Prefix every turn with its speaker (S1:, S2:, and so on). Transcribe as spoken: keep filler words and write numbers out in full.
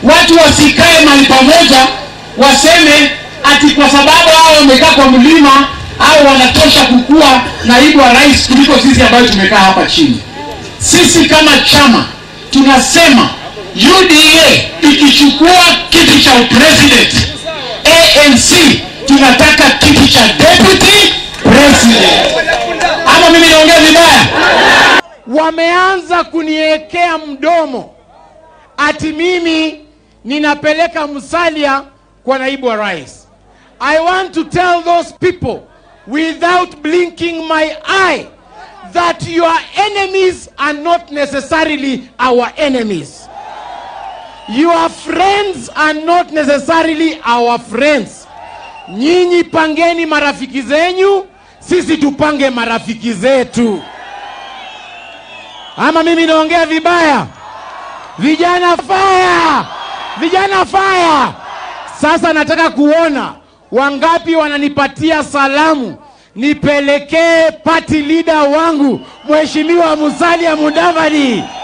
S1: watu wasikae mahali pamoja waseme ati kwa sababu hao wamekaa kwa mlima au wanatosha kukua naibu wa rais kuliko sisi ambao tumekaa hapa chini. Sisi kama chama tunasema U D A ikichukua kiti cha president, A N C tunataka kiti cha deputy president. Ama mimi naongea vibaya?
S2: Wameanza kuniekea mdomo ati mimi ninapeleka Musalia kwa naibu wa rais. I want to tell those people without blinking my eye that your enemies are not necessarily our enemies. Your friends are not necessarily our friends. Nyinyi pangeni marafiki zenyu, sisi tupange marafiki zetu. Ama mimi naongea vibaya? Vijana fire! Vijana fire! Sasa nataka kuona wangapi wananipatia salamu nipelekee party leader wangu Mheshimiwa Musalia Mudavadi.